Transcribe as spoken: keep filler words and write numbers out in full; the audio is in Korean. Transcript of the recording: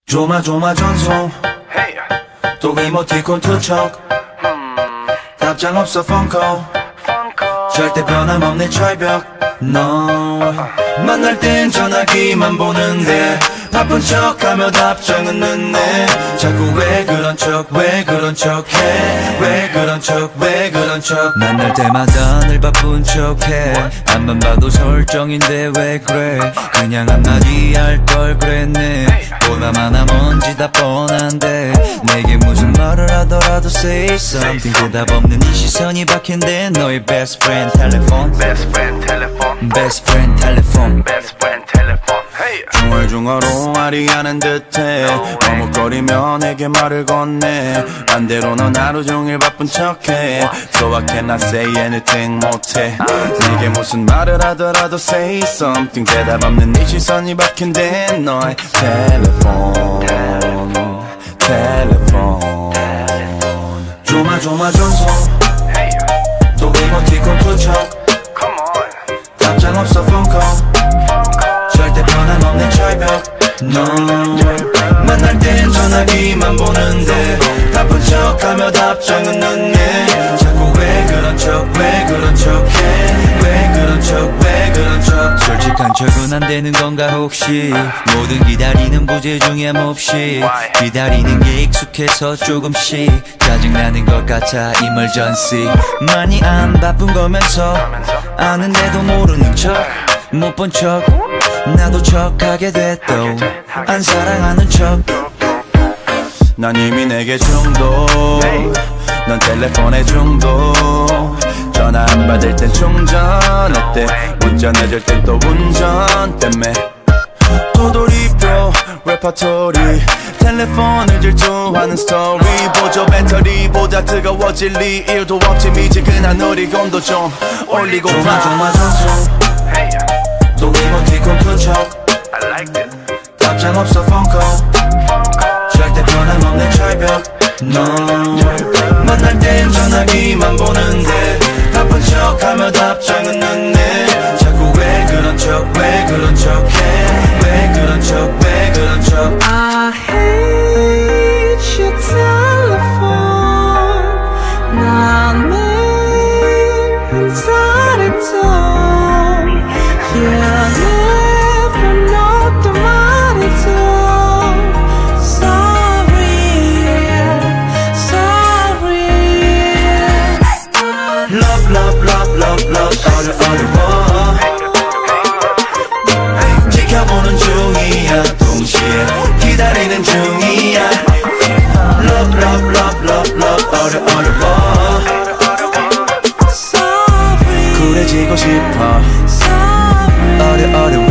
조마조마전송 또 이모티콘 투척 답장 없어 폰콜 절대 변함없는 철벽 No 만날 땐 전화기만 보는데 바쁜 척하며 답장은 늦네 자꾸 왜 그런 척 왜 그런 척해 왜 그런 척 왜 그런 척 만날 때마다 늘 바쁜 척해 앞만 봐도 설정인데 왜 그래 그냥 한마디 할 걸 그랬네 보나마나 뭔지 다 뻔한데 내게 무슨 말을 하더라도 say something 대답 없는 이 시선이 박힌데 너의 best friend 텔레폰 Best friend telephone best friend 텔레폰 Best friend telephone Hey 중얼중얼 오하리하는 듯해 머뭇거리며 내게 말을 건네 반대로 넌 하루 종일 바쁜 척해 So I cannot say anything 못해 내게 무슨 말을 하더라도 say something 대답 없는 네 시선이 박힌데 너의 텔레폰 텔레폰 조마조마전송 또 이모티콘 투척 Come on 답장 없어 폰콜 절대 변함없는 철벽 No 만날 땐 전화기만 보는데 바쁜 척하며 답장은 늦네 자꾸 왜 그런 척 왜 그런 척해 왜 그런 척 왜 그런 척 솔직한 척은 안 되는 건가 혹시 모든 기다리는 부재중에 몹시 기다리는 게 익숙해서 조금씩 짜증나는 것 같아 emergency 많이 안 바쁜 거면서 아는데도 모르는 척 못 본 척 나도 척하게 됐도 안 사랑하는 척 난 이미 내게 중독 넌 텔레폰에 중독 전화 안 받을 땐 충전했대 문자 늦을 땐 또 운전 때문에 도돌이표 레퍼토리 텔레폰을 질투하는 스토리 보조 배터리보다 뜨거워질 리 일도 없지 미지근한 우리 온도 좀 올리고 봐 조마조마전송 또 이모티콘 투척 I like it 답장 없어 폰콜 절대 변함없는 철벽 No 만날 땐 전화기만 보는데 바쁜 척하며 답장은 늦네 자꾸 왜 그런 척 왜 그런 척해 왜 그런 척 왜 그런 척 I hate your telephone 난 매일 한살했죠 Yeah, never know the 말해줘 Love love love love love 어려 어려워 지켜보는 중이야 동시에 기다리는 중이야 Love love love love love 어려 어려워 쿨해지고 싶어 어려 어려워